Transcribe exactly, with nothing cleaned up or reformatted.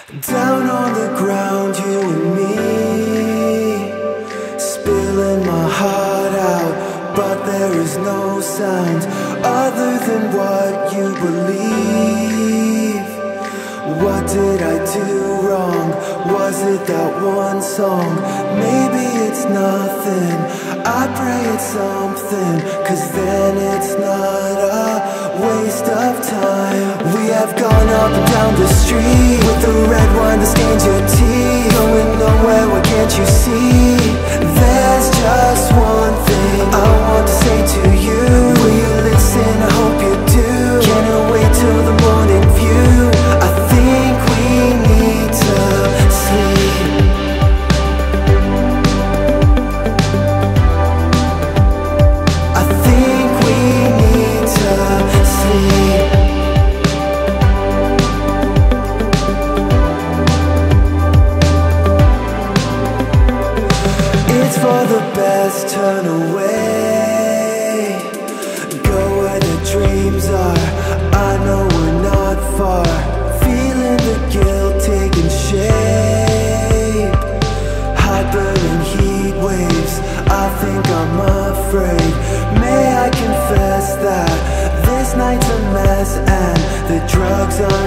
Down on the ground, you and me, spilling my heart out, but there is no sound other than what you believe. What did I do wrong? Was it that one song? Maybe it's nothing, I pray it's something, cause then it's not a waste of time. We have gone up and down the street with the red wine that stains your teeth. Going nowhere, what can't you see? There's just one thing I want to say to you. Will you listen? I hope you do. Can't wait till the morning view. I think we need to sleep. I think we need to sleep. It's for the best, turn away. Go where the dreams are, I know we're not far. Feeling the guilt taking shape. Heartburn and heat waves, I think I'm afraid. May I confess that this night's a mess and the drugs are